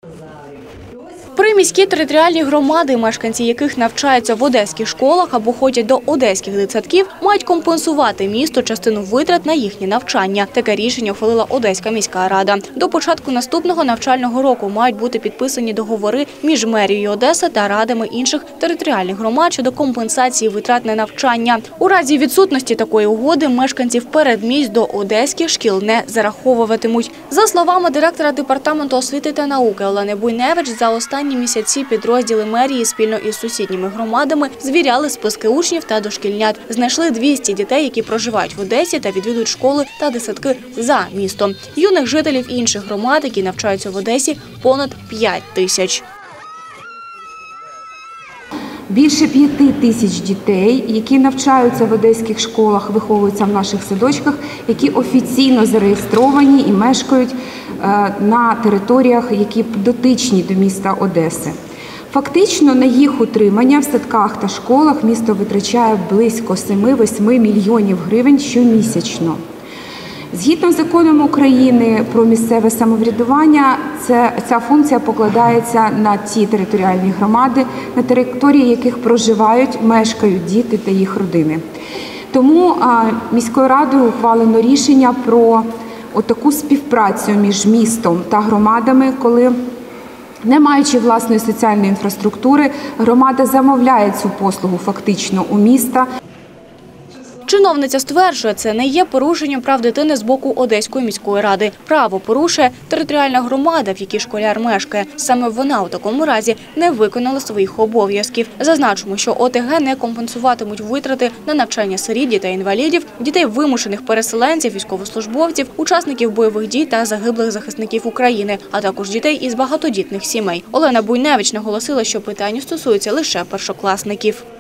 Приміські територіальні громади, мешканці яких навчаються в одеських школах або ходять до одеських дитсадків, мають компенсувати місту частину витрат на їхнє навчання. Таке рішення ухвалила Одеська міська рада. До початку наступного навчального року мають бути підписані договори між мерією Одеси та радами інших територіальних громад щодо компенсації витрат на навчання. У разі відсутності такої угоди мешканців передмість до одеських шкіл не зараховуватимуть. За словами директора департаменту освіти та науки Олени Буйневич, за останні місяці підрозділи мерії спільно із сусідніми громадами звіряли списки учнів та дошкільнят. Знайшли 200 дітей, які проживають в Одесі та відвідують школи та дитсадки за містом. Юних жителів інших громад, які навчаються в Одесі, понад 5 тисяч. Більше 5 тисяч дітей, які навчаються в одеських школах, виховуються в наших садочках, які офіційно зареєстровані і мешкають на територіях, які дотичні до міста Одеси. Фактично на їх утримання в садках та школах місто витрачає близько 7-8 мільйонів гривень щомісячно. Згідно з законом України про місцеве самоврядування, ця функція покладається на ті територіальні громади, на території яких проживають, мешкають діти та їх родини. Тому міською радою ухвалено рішення про таку співпрацю між містом та громадами, коли, не маючи власної соціальної інфраструктури, громада замовляє цю послугу фактично у міста. Чиновниця стверджує, це не є порушенням прав дитини з боку Одеської міської ради. Право порушує територіальна громада, в якій школяр мешкає. Саме вона у такому разі не виконала своїх обов'язків. Зазначимо, що ОТГ не компенсуватимуть витрати на навчання сиріт, дітей-інвалідів, дітей вимушених переселенців, військовослужбовців, учасників бойових дій та загиблих захисників України, а також дітей із багатодітних сімей. Олена Буйневич наголосила, що питання стосується лише першокласників.